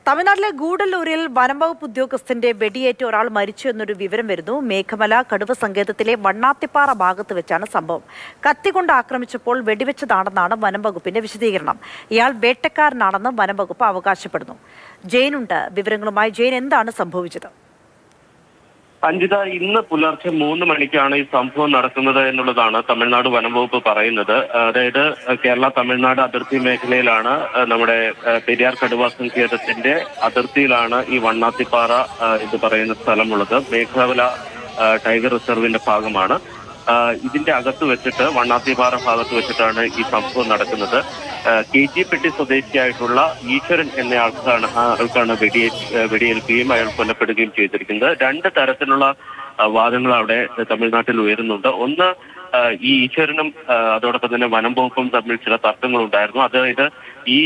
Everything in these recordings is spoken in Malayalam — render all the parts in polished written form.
തമിഴ്നാട്ടിലെ ഗൂഡല്ലൂരിൽ വനംവകുപ്പ് ഉദ്യോഗസ്ഥന്റെ വെടിയേറ്റ് ഒരാൾ മരിച്ചു എന്നൊരു വിവരം വരുന്നു. മേഘമല കടുവ സങ്കേതത്തിലെ വണ്ണാത്തിപ്പാറ ഭാഗത്ത് വെച്ചാണ് സംഭവം. കത്തികൊണ്ട് ആക്രമിച്ചപ്പോൾ വെടിവെച്ചതാണെന്നാണ് വനംവകുപ്പിന്റെ വിശദീകരണം. ഇയാൾ വേട്ടക്കാരനാണെന്ന് വനംവകുപ്പ് അവകാശപ്പെടുന്നു. ജെയിനുണ്ട് വിവരങ്ങളുമായി. ജെയിൻ, എന്താണ് സംഭവിച്ചത്? അഞ്ജിത, ഇന്ന് പുലർച്ചെ 3 മണിക്കാണ് ഈ സംഭവം നടക്കുന്നത് എന്നുള്ളതാണ് തമിഴ്നാട് വനംവകുപ്പ് പറയുന്നത്. അതായത് കേരള തമിഴ്നാട് അതിർത്തി മേഖലയിലാണ്, നമ്മുടെ പെരിയാർ കടുവ സങ്കേതത്തിന്റെ അതിർത്തിയിലാണ് ഈ വണ്ണാത്തിപ്പാറ എന്ന് പറയുന്ന സ്ഥലമുള്ളത്. മേഘമല ടൈഗർ റിസർവിന്റെ ഭാഗമാണ്. ഇതിന്റെ അകത്ത് വെച്ചിട്ട്, വണ്ണാത്തിപ്പാറ ഭാഗത്ത് വെച്ചിട്ടാണ് ഈ സംഭവം നടക്കുന്നത്. KG-പെട്ടി സ്വദേശിയായിട്ടുള്ള ഈശ്വരൻ എന്ന ആൾക്കാണ് വെടിയേൽക്കുകയും അയാൾ കൊല്ലപ്പെടുകയും ചെയ്തിരിക്കുന്നത്. 2 തരത്തിലുള്ള വാദങ്ങൾ അവിടെ തമിഴ്നാട്ടിൽ ഉയരുന്നുണ്ട്. ഒന്ന്, ഈ ഈശ്വരനും അതോടൊപ്പം തന്നെ വനം വകുപ്പും തമ്മിൽ ചില തർക്കങ്ങളുണ്ടായിരുന്നു. അതായത് ഈ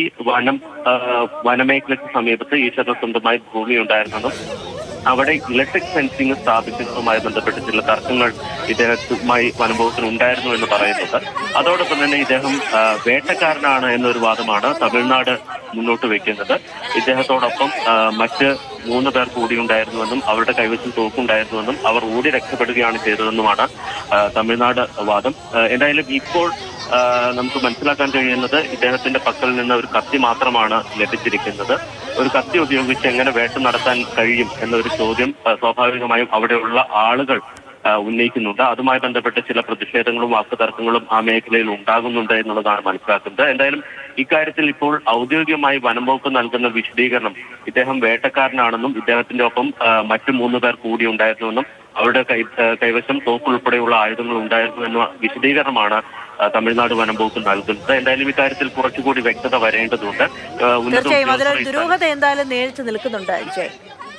വനമേഖലയ്ക്ക് സമീപത്ത് ഈശ്വരന് സ്വന്തമായി ഭൂമി ഉണ്ടായിരുന്നെന്നും അവിടെ ഇലക്ട്രിക് ഫെൻസിംഗ് സ്ഥാപിക്കുന്നതുമായി ബന്ധപ്പെട്ട് ചില തർക്കങ്ങൾ ഇദ്ദേഹവുമായി വനംവകുപ്പിന് ഉണ്ടായിരുന്നു എന്ന് പറയുന്നുണ്ട്. അതോടൊപ്പം തന്നെ ഇദ്ദേഹം വേട്ടക്കാരനാണ് എന്നൊരു വാദമാണ് തമിഴ്നാട് മുന്നോട്ട് വയ്ക്കുന്നത്. ഇദ്ദേഹത്തോടൊപ്പം മറ്റ് 3 പേർ കൂടി ഉണ്ടായിരുന്നുവെന്നും അവരുടെ കൈവശം തോക്കുണ്ടായിരുന്നുവെന്നും അവർ ഓടി രക്ഷപ്പെടുകയാണ് ചെയ്തതെന്നുമാണ് തമിഴ്നാട് വാദം. എന്തായാലും ഇപ്പോൾ നമുക്ക് മനസ്സിലാക്കാൻ കഴിയുന്നത് ഇദ്ദേഹത്തിന്റെ പക്കൽ നിന്ന് ഒരു കത്തി മാത്രമാണ് ലഭിച്ചിരിക്കുന്നത്. ഒരു കത്തി ഉപയോഗിച്ച് എങ്ങനെ വേട്ട നടത്താൻ കഴിയും എന്നൊരു ചോദ്യം സ്വാഭാവികമായും അവിടെയുള്ള ആളുകൾ ഉന്നയിക്കുന്നുണ്ട്. അതുമായി ബന്ധപ്പെട്ട് ചില പ്രതിഷേധങ്ങളും വാക്കുതർക്കങ്ങളും ആ മേഖലയിൽ ഉണ്ടാകുന്നുണ്ട് എന്നുള്ളതാണ് മനസ്സിലാക്കുന്നത്. എന്തായാലും ഇക്കാര്യത്തിൽ ഇപ്പോൾ ഔദ്യോഗികമായി വനം വകുപ്പ് നൽകുന്ന വിശദീകരണം ഇദ്ദേഹം വേട്ടക്കാരനാണെന്നും ഇദ്ദേഹത്തിന്റെ ഒപ്പം മറ്റു 3 പേർ കൂടി ഉണ്ടായിരുന്നുവെന്നും അവരുടെ കൈവശം തോക്കുൾപ്പെടെയുള്ള ആയുധങ്ങൾ ഉണ്ടായിരുന്നു എന്ന വിശദീകരണമാണ് തമിഴ്നാട് വനം വകുപ്പ് നൽകുന്നത്. എന്തായാലും ഇക്കാര്യത്തിൽ കുറച്ചുകൂടി വ്യക്തത വരേണ്ടതുണ്ട്. തീർച്ചയായും അതിൽ ദുരൂഹത എന്തായാലും നേരിട്ട് നിൽക്കുന്നുണ്ട്.